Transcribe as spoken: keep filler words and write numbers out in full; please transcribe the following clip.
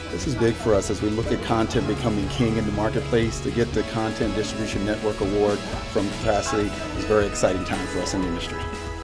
This is big for us as we look at content becoming king in the marketplace. To get the Content Distribution Network Award from Capacity is a very exciting time for us in the industry.